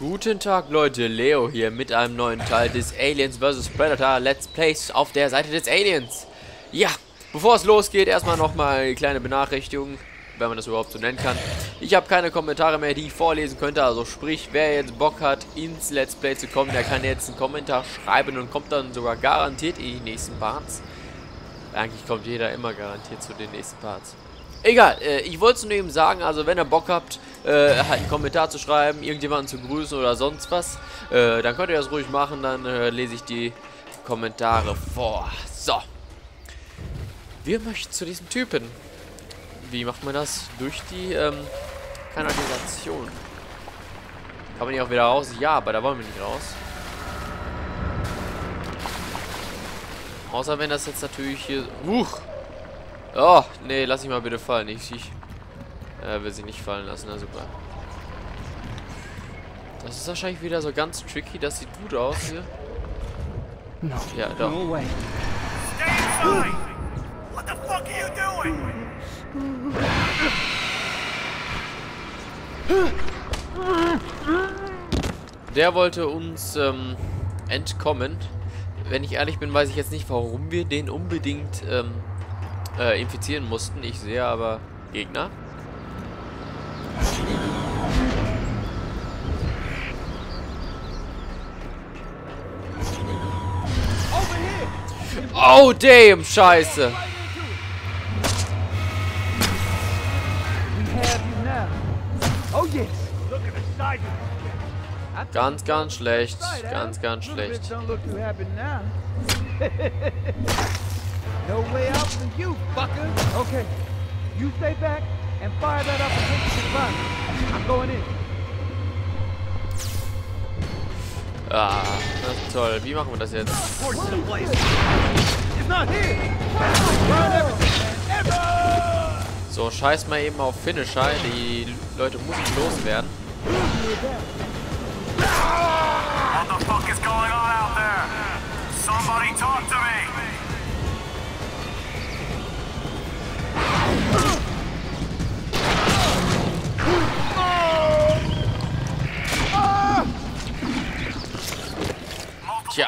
Guten Tag Leute, Leo hier mit einem neuen Teil des Aliens vs Predator Let's Plays auf der Seite des Aliens. Ja, bevor es losgeht, erstmal nochmal eine kleine Benachrichtigung, wenn man das überhaupt so nennen kann. Ich habe keine Kommentare mehr, die ich vorlesen könnte, also sprich, wer jetzt Bock hat, ins Let's Play zu kommen, der kann jetzt einen Kommentar schreiben und kommt dann sogar garantiert in die nächsten Parts. Eigentlich kommt jeder immer garantiert zu den nächsten Parts. Egal, ich wollte es nur eben sagen, also wenn ihr Bock habt, halt einen Kommentar zu schreiben, irgendjemanden zu grüßen oder sonst was, dann könnt ihr das ruhig machen, dann lese ich die Kommentare vor. So. Wir möchten zu diesem Typen. Wie macht man das? Durch die Kanalisation. Kann man hier auch wieder raus? Ja, aber da wollen wir nicht raus. Außer wenn das jetzt natürlich hier... Oh, nee, lass ich mal bitte fallen. Ich will sie nicht fallen lassen, na super. Das ist wahrscheinlich wieder so ganz tricky, das sieht gut aus hier. No. Ja, doch. No way. Stay inside! What the fuck are you doing? Der wollte uns entkommen. Wenn ich ehrlich bin, weiß ich jetzt nicht, warum wir den unbedingt infizieren mussten. Ich sehe aber Gegner. Oh, damn, scheiße. Ganz, ganz schlecht. Ganz, ganz schlecht. No way out for you, fucker. Okay. You stay back and fire that up against the front. I'm going in. Ah, das ist toll. Wie machen wir das jetzt? So, scheiß mal eben auf Finisher. Die Leute müssen loswerden. What the fuck is going on out there? Somebody talk to me! Tja.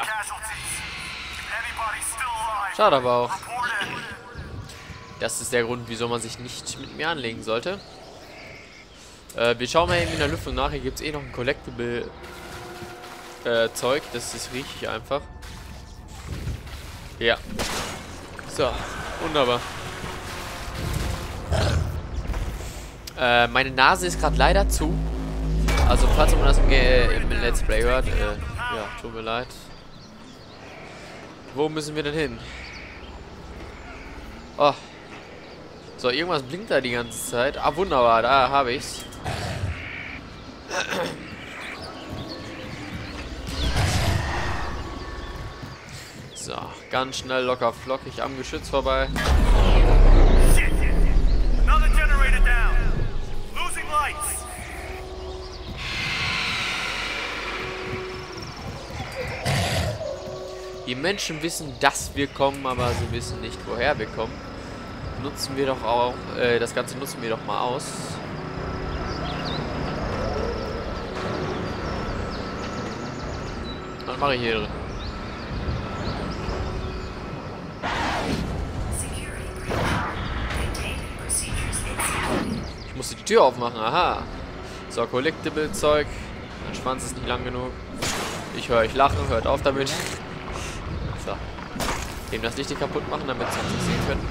Schade aber auch. Das ist der Grund, wieso man sich nicht mit mir anlegen sollte. Wir schauen mal eben in der Lüftung nach. Hier gibt es eh noch ein Collectible Zeug. Das ist richtig einfach. Ja. So, wunderbar. Meine Nase ist gerade leider zu. Also falls man das im Let's Play hört, ja, tut mir leid. Wo müssen wir denn hin? Oh. So, irgendwas blinkt da die ganze Zeit. Ah, wunderbar, da habe ich's. So, ganz schnell locker flockig am Geschütz vorbei. Another generator down. Losing lights. Die Menschen wissen, dass wir kommen, aber sie wissen nicht, woher wir kommen. Nutzen wir doch auch, das Ganze nutzen wir doch mal aus. Was mache ich hier drin? Ich musste die Tür aufmachen, aha. So, Collectible Zeug. Mein Schwanz ist nicht lang genug. Ich höre euch lachen, hört auf damit. So. Eben das Licht hier kaputt machen, damit sie uns nicht sehen können.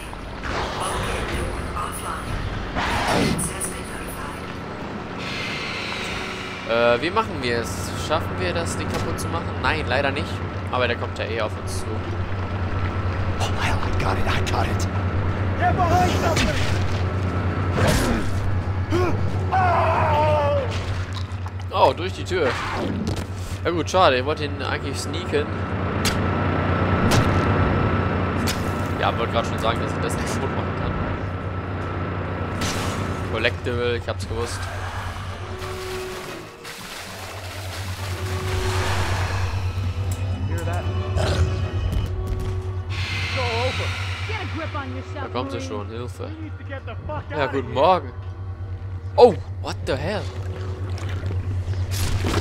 Wie machen wir es? Schaffen wir das, Ding kaputt zu machen? Nein, leider nicht. Aber der kommt ja eh auf uns zu. Oh, hell, I got it. Get behind something! Oh, durch die Tür. Ja gut, schade. Ich wollte ihn eigentlich sneaken. Ja, wollte gerade schon sagen, dass ich das nicht kaputt machen kann. Collectible, ich hab's gewusst. Da kommt sie schon, Hilfe. Ja, guten Morgen. Oh, what the hell?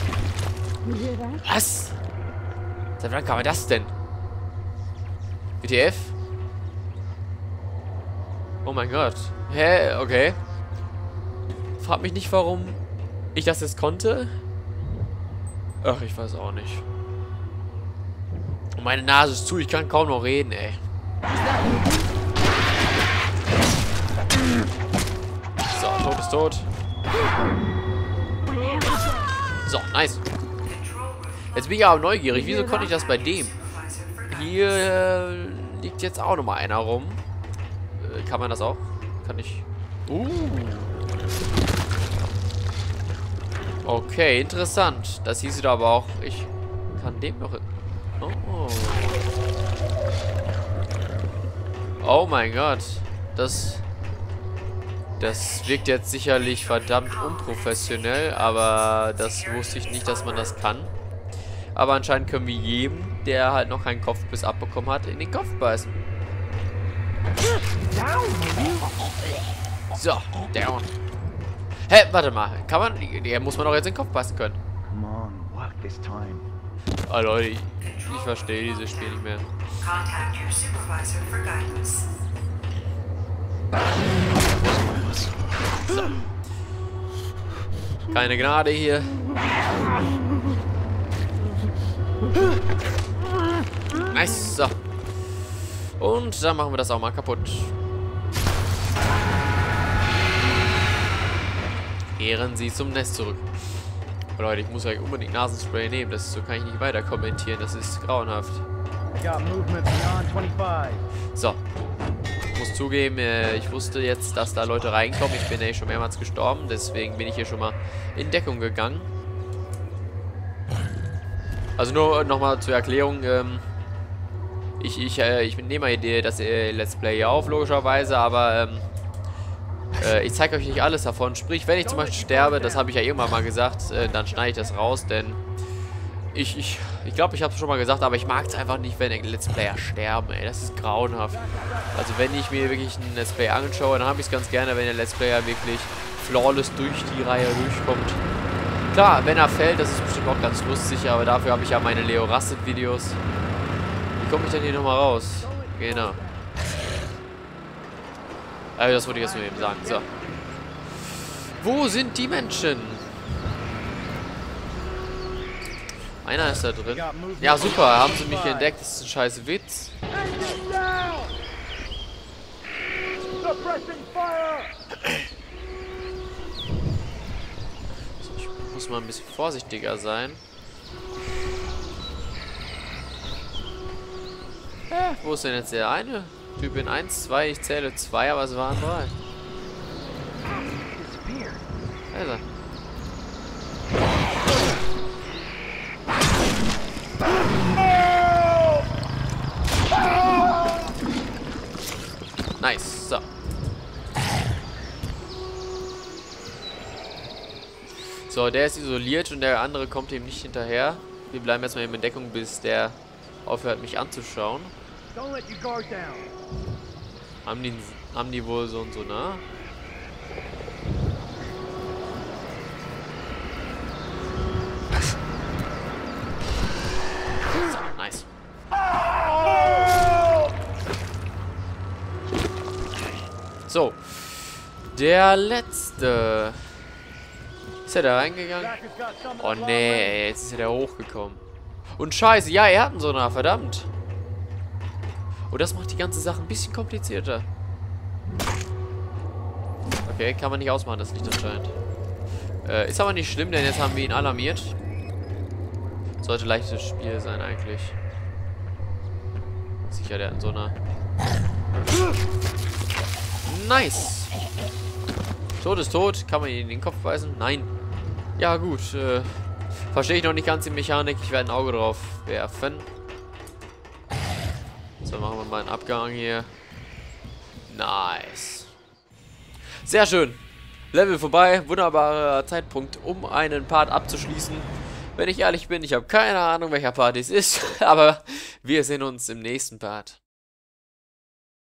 Was? Seit wann kam das denn? WTF? Oh mein Gott. Hä? Okay. Frag mich nicht, warum ich das jetzt konnte. Ach, ich weiß auch nicht. Und meine Nase ist zu, ich kann kaum noch reden, ey. So, tot ist tot. So, nice. Jetzt bin ich aber neugierig. Wieso konnte ich das bei dem? Hier liegt jetzt auch nochmal einer rum. Kann man das auch? Kann ich... Okay, interessant. Das hieß aber auch, ich kann dem noch... Oh mein Gott. Das wirkt jetzt sicherlich verdammt unprofessionell, aber das wusste ich nicht, dass man das kann. Aber anscheinend können wir jedem, der halt noch keinen Kopfbiss abbekommen hat, in den Kopf beißen. So, down. Hä, warte mal. Kann man... Der muss man doch jetzt in den Kopf beißen können. Ah, Leute, ich verstehe dieses Spiel nicht mehr. So. Keine Gnade hier. Nice, so. Und dann machen wir das auch mal kaputt. Kehren Sie zum Nest zurück. Oh, Leute, ich muss ja unbedingt Nasenspray nehmen. So kann ich nicht weiter kommentieren. Das ist grauenhaft. So. Ich muss zugeben, ich wusste jetzt, dass da Leute reinkommen. Ich bin ja schon mehrmals gestorben. Deswegen bin ich hier schon mal in Deckung gegangen. Also nur nochmal zur Erklärung. Ich nehme mal das Let's Play hier auf, logischerweise. Aber ich zeige euch nicht alles davon. Sprich, wenn ich zum Beispiel sterbe, das habe ich ja irgendwann mal gesagt, dann schneide ich das raus, denn ich glaube, ich habe es schon mal gesagt, aber ich mag es einfach nicht, wenn Let's Player sterben, ey. Das ist grauenhaft. Also wenn ich mir wirklich einen Let's Play anschaue, dann habe ich es ganz gerne, wenn der Let's Player wirklich flawless durch die Reihe durchkommt. Klar, wenn er fällt, das ist bestimmt auch ganz lustig, aber dafür habe ich ja meine Leo Rasset Videos. Wie komme ich denn hier nochmal raus? Genau. Also das wollte ich jetzt nur eben sagen. So. Wo sind die Menschen? Einer ist da drin. Ja, super. Haben sie mich entdeckt? Das ist ein scheiß Witz. So, ich muss mal ein bisschen vorsichtiger sein. Wo ist denn jetzt der eine? Typ in 1, 2, ich zähle 2, aber es waren 3. Also. Nice, so. So, der ist isoliert und der andere kommt ihm nicht hinterher. Wir bleiben jetzt mal in Deckung, bis der aufhört, mich anzuschauen. Haben die wohl so und so, ne? So, nice. So. Der letzte. Ist er da reingegangen? Oh nee, jetzt ist er da hochgekommen. Und scheiße, ja, er hat einen Sonar, verdammt. Oh, das macht die ganze Sache ein bisschen komplizierter. Okay, kann man nicht ausmachen, das Licht anscheinend. Ist aber nicht schlimm, denn jetzt haben wir ihn alarmiert. Sollte leichtes Spiel sein eigentlich. Sicher, der hat einen Sonar. Nice. Tot ist tot. Kann man ihn in den Kopf beißen? Nein. Ja gut, verstehe ich noch nicht ganz die Mechanik. Ich werde ein Auge drauf werfen. So, machen wir mal einen Abgang hier. Nice. Sehr schön. Level vorbei. Wunderbarer Zeitpunkt, um einen Part abzuschließen. Wenn ich ehrlich bin, ich habe keine Ahnung, welcher Part es ist. Aber wir sehen uns im nächsten Part.